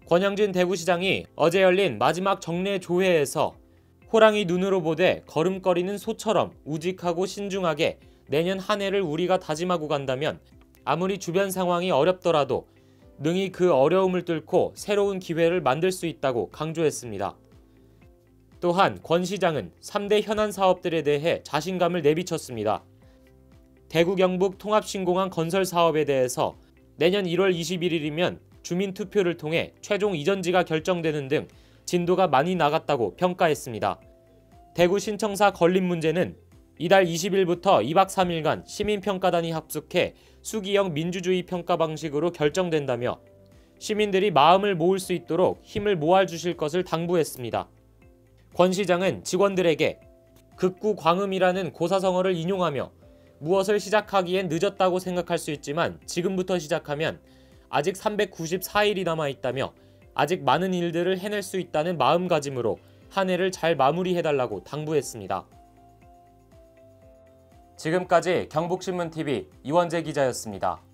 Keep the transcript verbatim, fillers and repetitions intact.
권영진 대구시장이 어제 열린 마지막 정례조회에서 호랑이 눈으로 보되 걸음거리는 소처럼 우직하고 신중하게 내년 한 해를 우리가 다짐하고 간다면 아무리 주변 상황이 어렵더라도 능히 그 어려움을 뚫고 새로운 기회를 만들 수 있다고 강조했습니다. 또한 권 시장은 삼 대 현안 사업들에 대해 자신감을 내비쳤습니다. 대구 경북 통합신공항 건설 사업에 대해서 내년 일월 이십일일이면 주민투표를 통해 최종 이전지가 결정되는 등 진도가 많이 나갔다고 평가했습니다. 대구 신청사 건립 문제는 이달 이십일부터 이박 삼일간 시민평가단이 합숙해 수기형 민주주의 평가 방식으로 결정된다며 시민들이 마음을 모을 수 있도록 힘을 모아주실 것을 당부했습니다. 권 시장은 직원들에게 극구광음이라는 고사성어를 인용하며 무엇을 시작하기엔 늦었다고 생각할 수 있지만 지금부터 시작하면 아직 삼백구십사일이 남아있다며 아직 많은 일들을 해낼 수 있다는 마음가짐으로 한 해를 잘 마무리해달라고 당부했습니다. 지금까지 경북신문티비 이원재 기자였습니다.